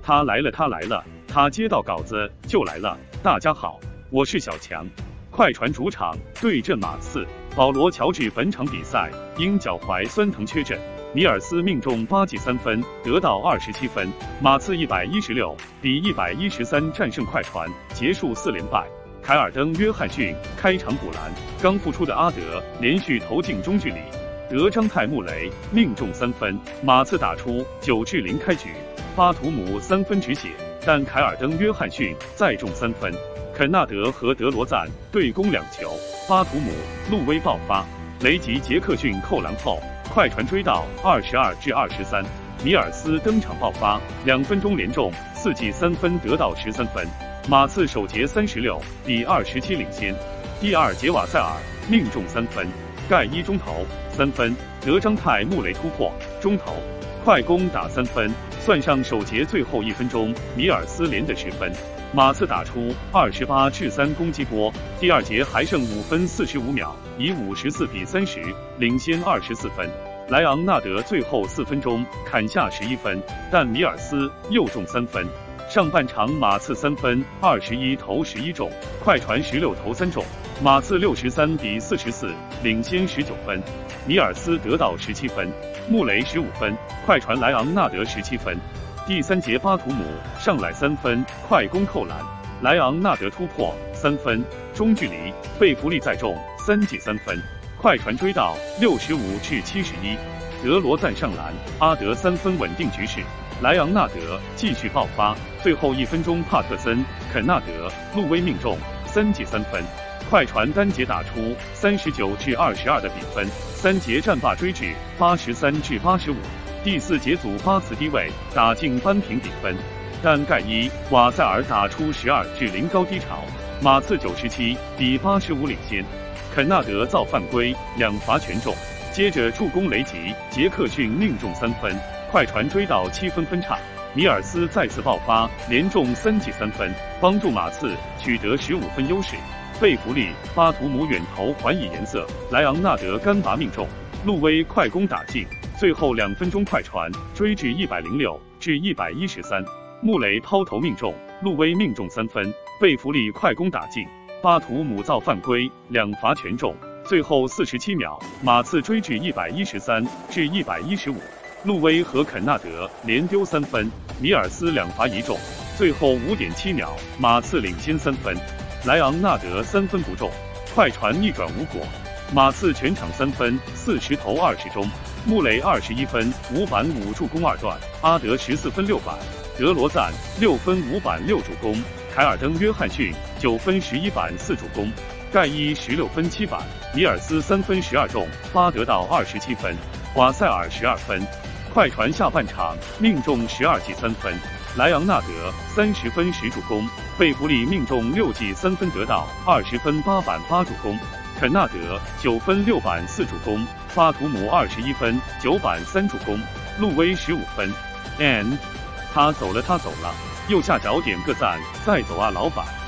他来了，他来了，他接到稿子就来了。大家好，我是小强。快船主场对阵马刺，保罗·乔治本场比赛因脚踝酸疼缺阵。米尔斯命中8记3分，得到27分。马刺116比113战胜快船，结束4连败。凯尔登·约翰逊开场补篮，刚复出的阿德连续投进中距离，德章泰·穆雷命中3分。马刺打出9-0开局，巴图姆3分止血，但凯尔登·约翰逊再中3分。肯纳德和德罗赞对攻2球，巴图姆、路威爆发，雷吉·杰克逊扣篮后，快船追到22-23。米尔斯登场爆发，2分钟连中4记3分，得到13分。马刺首节36比27领先。第二节瓦塞尔命中3分，盖伊中投3分，德章泰·穆雷突破中投，快攻打3分，算上首节最后1分钟，米尔斯连得10分。马刺打出28-3攻击波，第二节还剩5分45秒，以54比30领先24分。莱昂纳德最后4分钟砍下11分，但米尔斯又中3分。上半场马刺3分21投11中，快船16投3中，马刺63比44领先19分。米尔斯得到17分，穆雷15分，快船莱昂纳德17分。第三节巴图姆上来3分，快攻扣篮，莱昂纳德突破3分，中距离，贝弗利再中3记3分，快船追到65-71。德罗赞上篮，阿德3分稳定局势，莱昂纳德继续爆发，最后1分钟帕特森、肯纳德、路威命中3记3分，快船单节打出39-22的比分，3节战罢追至83-85。第四节组巴茨低位打进扳平比分，但盖伊·瓦塞尔打出12-0高低潮，马刺97比85领先。肯纳德造犯规，2罚全中，接着助攻雷吉·杰克逊命中3分，快船追到7分分差。米尔斯再次爆发，连中3记3分，帮助马刺取得15分优势。贝弗利、巴图姆远投还以颜色，莱昂纳德干拔命中，路威快攻打进。最后2分钟，快船追至106-113。穆雷抛投命中，路威命中3分，贝弗利快攻打进，巴图姆造犯规，2罚全中。最后47秒，马刺追至113-115。路威和肯纳德连丢3分，米尔斯2罚1中。最后5.7秒，马刺领先3分，莱昂纳德3分不中，快船逆转无果。马刺全场3分40投20中。穆雷21分5板5助攻2段，阿德14分6板，德罗赞6分5板6助攻，凯尔登·约翰逊9分11板4助攻，盖伊16分7板，米尔斯3分12中，巴得到27分，瓦塞尔12分。快船下半场命中12记3分，莱昂纳德30分10助攻，贝弗利命中6记3分，得到20分8板8助攻，肯纳德9分6板4助攻，巴图姆21分9板3助攻，路威15分。And 他走了，右下角点个赞，再走啊老板。